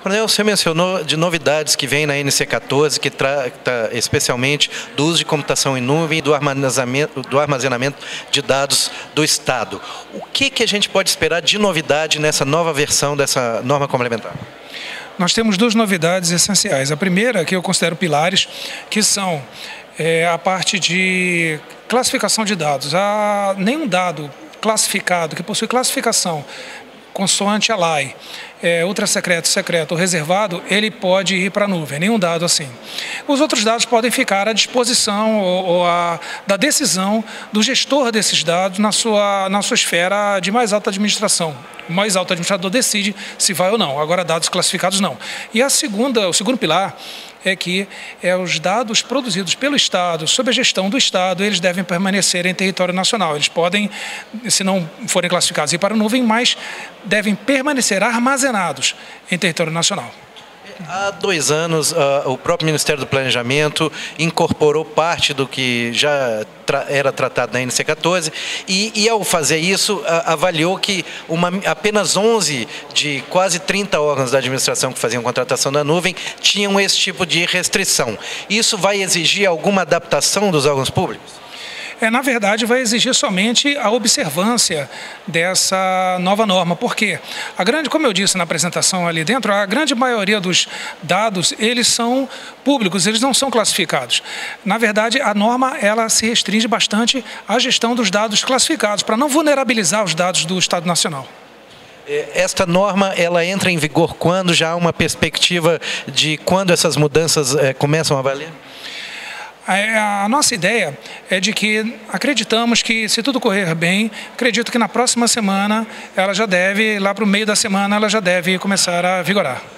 Coronel, você mencionou de novidades que vem na NC14, que trata especialmente do uso de computação em nuvem e do armazenamento de dados do Estado. O que a gente pode esperar de novidade nessa nova versão dessa norma complementar? Nós temos duas novidades essenciais. A primeira, que eu considero pilares, que são a parte de classificação de dados. Nenhum dado classificado, que possui classificação consoante a lei, ultra secreto, secreto ou reservado, ele pode ir para a nuvem, nenhum dado assim. Os outros dados podem ficar à disposição da decisão do gestor desses dados na sua esfera de mais alta administração. O mais alto administrador decide se vai ou não, agora dados classificados não. E o segundo pilar é que os dados produzidos pelo Estado, sob a gestão do Estado, eles devem permanecer em território nacional. Eles podem, se não forem classificados, ir para a nuvem, mas devem permanecer armazenados em território nacional. Há 2 anos, o próprio Ministério do Planejamento incorporou parte do que já era tratado na NC14 e ao fazer isso, avaliou que apenas 11 de quase 30 órgãos da administração que faziam contratação da nuvem tinham esse tipo de restrição. Isso vai exigir alguma adaptação dos órgãos públicos? Na verdade, vai exigir somente a observância dessa nova norma, porque como eu disse na apresentação ali dentro, a grande maioria dos dados, eles são públicos, eles não são classificados. Na verdade, a norma, ela se restringe bastante à gestão dos dados classificados, para não vulnerabilizar os dados do Estado Nacional. Esta norma, ela entra em vigor quando? Já há uma perspectiva de quando essas mudanças começam a valer? A nossa ideia é de que acreditamos que, se tudo correr bem, acredito que na próxima semana, ela já deve, lá para o meio da semana, ela já deve começar a vigorar.